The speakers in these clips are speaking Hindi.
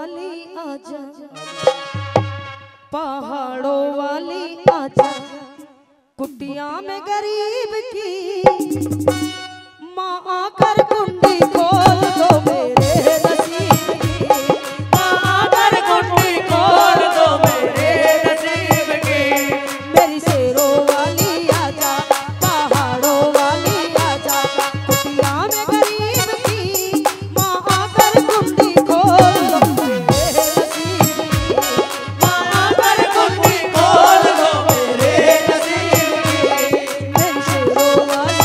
वाली आजा, पहाड़ों वाली आजा, कुटिया में गरीब की माँ आकर कुंडी खोल दो मेरे नसीब की, माँ आकर कुंडी खोल दो मेरे नसीब की। मेरी शेरों वाली आजा, पहाड़ों वाली आजा, कुटिया में गरीब की माँ आकर कुंडी खोल दो मेरे नसीब की, माँ आकर कुंडी खोल दो मेरे नसीब की। मेरी शेरों वाली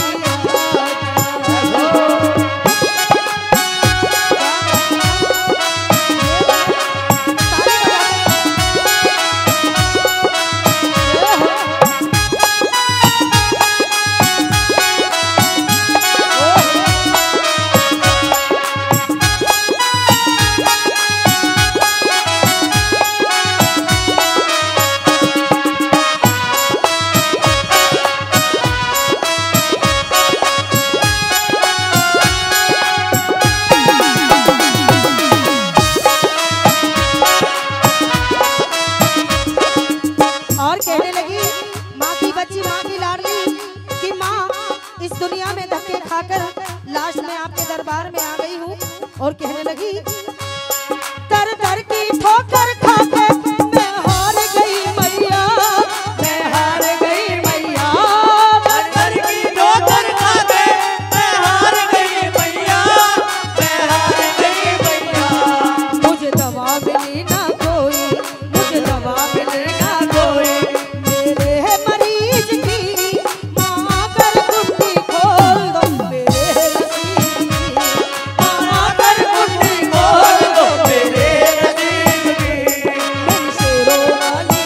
दुनिया में धक्के खाकर लास्ट में आपके दरबार में आ गई हूँ। और कहने लगी दर दर की ठोकर खाके मैं हार गई मैया, मैं हार गई मैया, दर दर की ठोकर खाके मैं हार गई मैया, मैं हार गई मैया। मुझे दवा मिली ना कोई, मुझे दवा मिली ना कोई, मेरे मरीज की माँ कर कुंडी खोल दो मेरे नसीब की, माँ कर कुंडी खोल दो मेरे नसीब की। मेरी शेरों वाली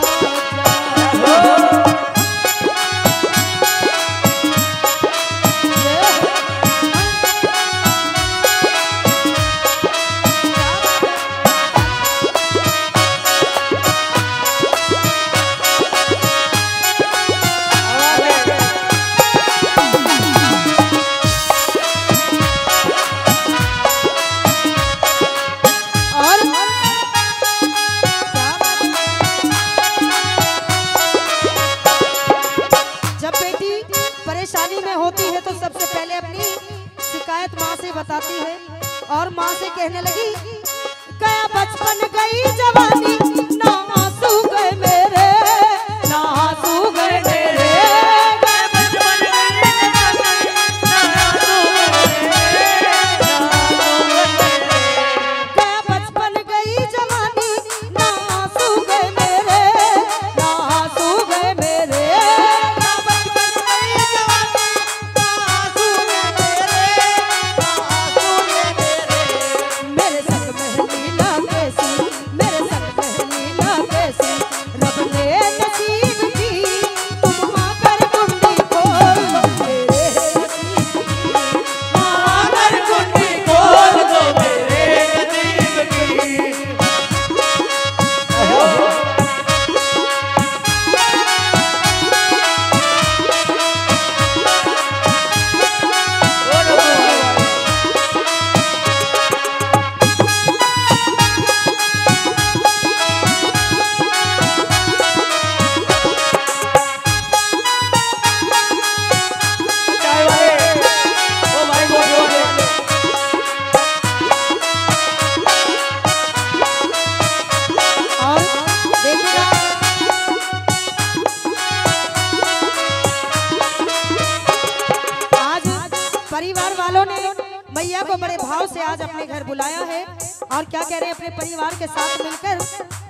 परेशानी में होती है तो सबसे पहले अपनी शिकायत माँ से बताती है। और माँ से कहने लगी गया बचपन गई जवानी, ना आंसू गए मेरे, ना आंसू गए मेरे, गया बचपन गई जवानी, ना आंसू गए मेरे, ना आंसू गए मेरे, गया बचपन गई जवानी, ना आंसू गए मेरे, ना आंसू गए मेरे, परिवार वालों ने मैया को बड़े भाव से आज अपने घर बुलाया है। और क्या कह रहे हैं, अपने परिवार के साथ मिलकर